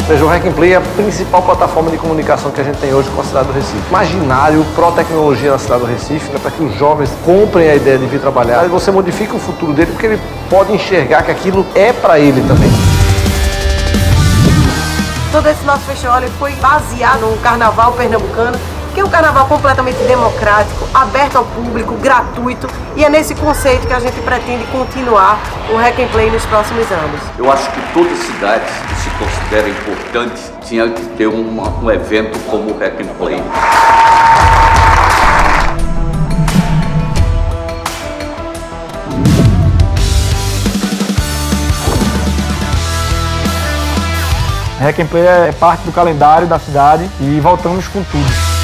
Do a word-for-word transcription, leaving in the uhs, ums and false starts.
Veja, o Hack and Play é a principal plataforma de comunicação que a gente tem hoje com a cidade do Recife. Imaginário, pró-tecnologia na cidade do Recife, né, para que os jovens comprem a ideia de vir trabalhar. Aí você modifica o futuro dele porque ele pode enxergar que aquilo é para ele também. Todo esse nosso festival ele foi baseado no carnaval pernambucano, que é um carnaval completamente democrático, aberto ao público, gratuito, e é nesse conceito que a gente pretende continuar o Hack and Play nos próximos anos. Eu acho que todas as cidades que se consideram importantes tinham que ter uma, um evento como o Hack and Play. Hack and Play é parte do calendário da cidade e voltamos com tudo.